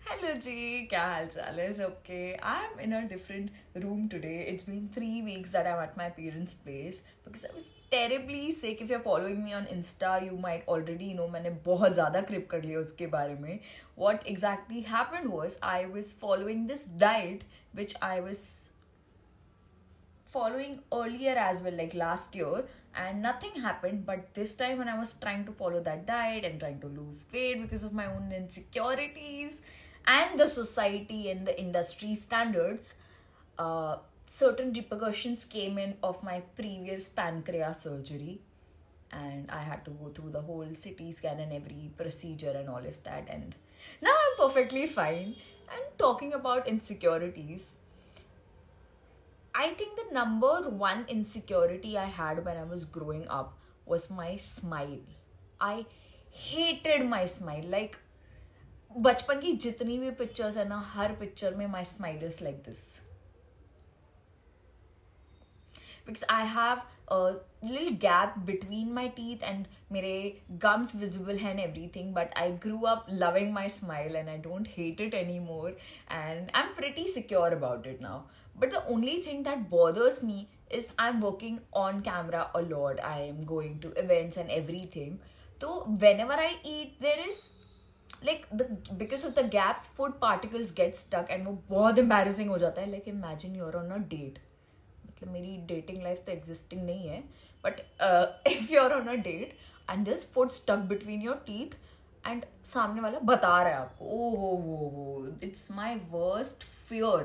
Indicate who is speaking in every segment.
Speaker 1: Hello जी, क्या हाल चाल है सबके? I'm in a different room today. It's been 3 weeks that I'm at my parents' place because I was terribly sick. If you're following me on Insta, you might already know मैंने बहुत ज़्यादा क्रिप कर लिया उसके बारे में. What exactly happened was I was following this diet which I was following earlier as well, like last year, and nothing happened. But this time when I was trying to follow that diet and trying to lose weight because of my own insecurities and the society and the industry standards, certain repercussions came in of my previous pancreas surgery, and I had to go through the whole CT scan and every procedure and all of that, and now I'm perfectly fine. And talking about insecurities, I think the number one insecurity I had when I was growing up was my smile. I hated my smile. Like, बचपन की जितनी भी pictures है ना, हर picture में my smile is like this. Because I have a little gap between my teeth and मेरे gums visible and everything, but I grew up loving my smile and I don't hate it anymore, and I'm pretty secure about it now. But the only thing that bothers me is I'm working on camera a lot. I am going to events and everything. So whenever I eat, there is like because of the gaps, food particles get stuck and वो बहुत embarrassing हो जाता है. Like imagine you're on a date. मतलब मेरी dating life तो existing नहीं है, but if you're on a date and there's food stuck between your teeth and सामने वाला बता रहा है आपको, oh, it's my worst fear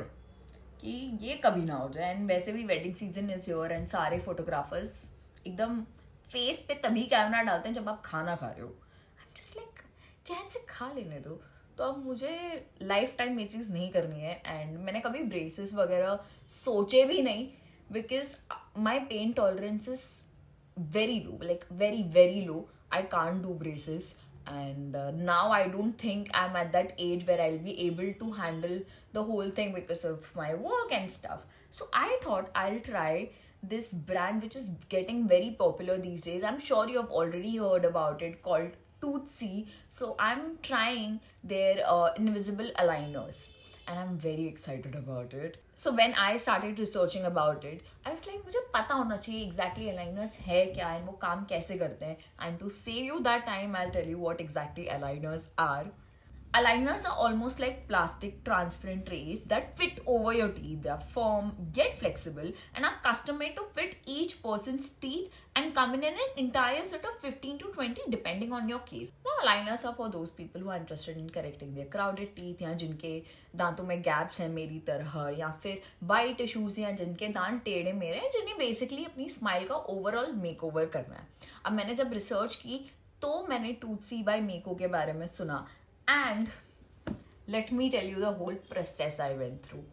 Speaker 1: कि ये कभी ना हो जाए. एंड वैसे भी wedding season is here and सारे फोटोग्राफर्स एकदम फेस पे तभी कैमरा डालते हैं जब आप खाना खा रहे हो. आई एम जस्ट लाइक चैन से खा लेने दो. तो अब मुझे लाइफ टाइम ये चीज़ नहीं करनी है, एंड मैंने कभी ब्रेसेस वगैरह सोचे भी नहीं because my pain tolerance is very low, like very low. I can't do braces, and now I don't think I'm at that age where I'll be able to handle the whole thing because of my work and stuff. So I thought I'll try this brand which is getting very popular these days. I'm sure you have already heard about it, called Toothsee. So I'm trying their invisible aligners, and I'm very excited about it. So when I started researching about it, I was like, मुझे पता होना चाहिए exactly aligners है क्या and वो काम कैसे करते हैं. And to save you that time, I'll tell you what exactly aligners are. Aligners are almost like plastic transparent trays that fit over your teeth. They are firm, yet flexible, and are custom made to fit each person's teeth and come in an entire set of 15 to 20 depending on your case. Now, aligners are for those people who are interested in correcting their crowded teeth, या जिनके दांतों में gaps हैं मेरी तरह, या फिर bite issues, या जिनके दांत टेढ़े मेढ़े हैं, जिन्हें basically अपनी smile का overall makeover करना है. अब मैंने जब research की तो मैंने Toothsee by Mako के बारे में सुना. And let me tell you the whole process I went through.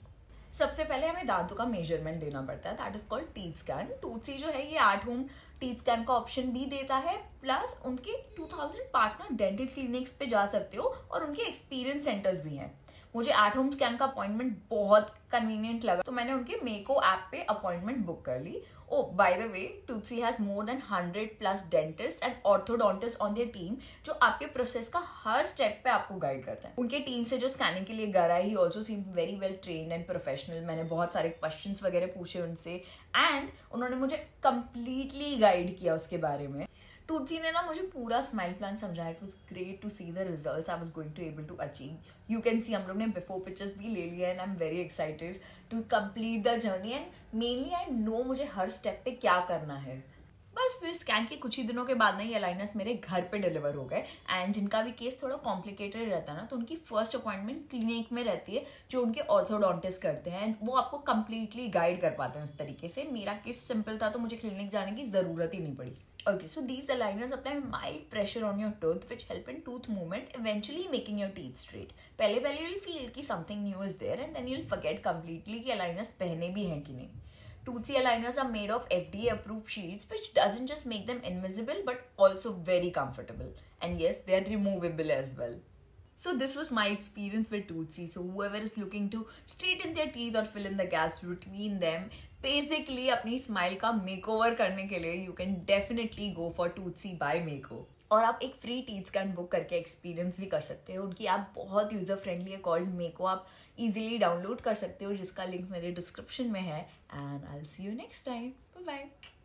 Speaker 1: सबसे पहले हमें दांतों का मेजरमेंट देना पड़ता है. That is called teeth scan. Toothsi जो है ये एट होम टीथ स्कैन का ऑप्शन भी देता है, प्लस उनके 2000 पार्टनर डेंटल क्लिनिक्स पे जा सकते हो और उनके एक्सपीरियंस सेंटर्स भी हैं. मुझे एट होम स्कैन का अपॉइंटमेंट बहुत कन्वीनियंट लगा, तो मैंने उनके मेको ऐप पे अपॉइंटमेंट बुक कर ली. Oh, by the way, Toothsee has more than 100+ dentists and orthodontists on their team जो आपके प्रोसेस का हर स्टेप पे आपको गाइड करते हैं. उनके टीम से जो स्कैनिंग के लिए गया है, he also seem very well trained and professional. मैंने बहुत सारे क्वेश्चंस वगैरह पूछे उनसे, एंड उन्होंने मुझे कंप्लीटली गाइड किया उसके बारे में. Toothsee ने ना मुझे पूरा स्माइल प्लान समझाया. It was great to see the results I was going to able to achieve. You can see हम लोग ने बिफोर पिक्चर्स भी ले लिया, and I am very excited to complete the journey. And mainly I know मुझे हर step पे क्या करना है. बस फिर स्कैन के कुछ ही दिनों के बाद ना ये अलाइनर्स मेरे घर पे डिलीवर हो गए. एंड जिनका भी केस थोड़ा कॉम्प्लिकेटेड रहता है ना, तो उनकी फर्स्ट अपॉइंटमेंट क्लिनिक में रहती है जो उनके ऑर्थोडोंटिस्ट करते हैं, एंड वो आपको कंप्लीटली गाइड कर पाते हैं उस तरीके से. मेरा केस सिंपल था तो मुझे क्लिनिक जाने की जरूरत ही नहीं पड़ी. Okay, so these aligners apply mild pressure on your tooth, which help in tooth movement, eventually making your teeth straight. पहले you'll feel कि something new is there, and then you'll forget completely कि aligners पहने भी हैं कि नहीं. Toothsee aligners are made of FDA approved sheets, which doesn't just make them invisible but also very comfortable. And yes, they are removable as well. So this was my experience with Toothsee. So whoever is looking to straighten their teeth or fill in the gaps between them, basically अपनी smile का makeover करने के लिए you can definitely go for Toothsee by Mako. और आप एक free teeth scan book करके experience भी कर सकते हो. उनकी ऐप बहुत यूज़र फ्रेंडली है, कॉल्ड मेको. आप इजीली डाउनलोड कर सकते हो, जिसका लिंक मेरे डिस्क्रिप्शन में है. And I will see you next time. Bye bye.